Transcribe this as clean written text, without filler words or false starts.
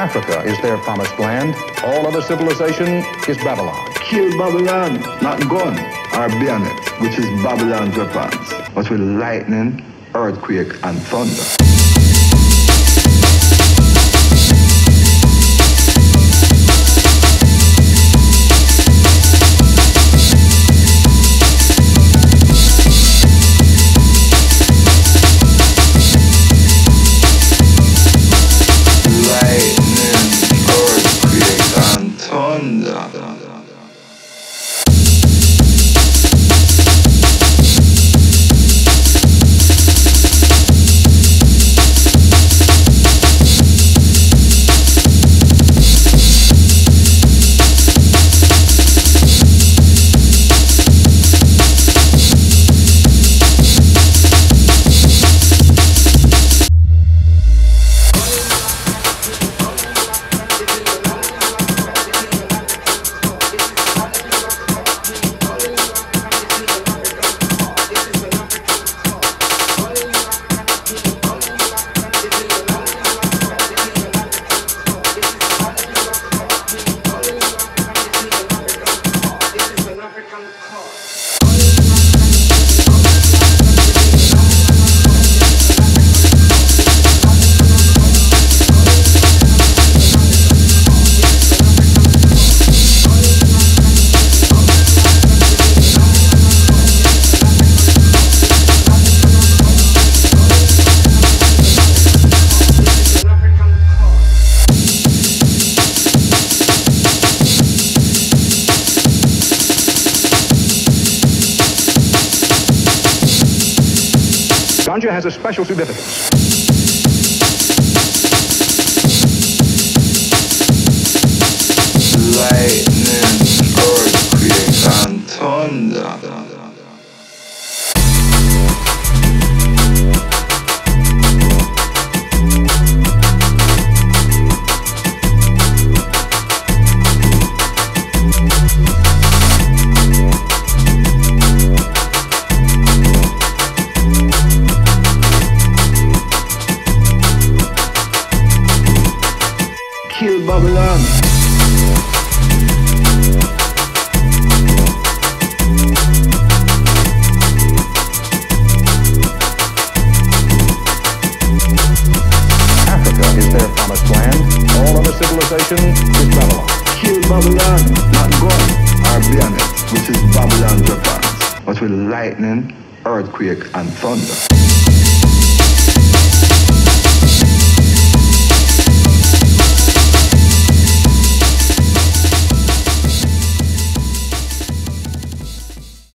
Africa is their promised land. All other civilization is Babylon. Kill Babylon, not gun or bayonet, which is Babylon's weapons, but with lightning, earthquake, and thunder. Ganja has a special significance. Lightning, earthquake, and thunder. Kill Babylon. Africa is their promised land. All other civilization is Babylon. Kill Babylon, not gun or bayonet, which is Babylon's weapons, but with lightning, earthquake, and thunder.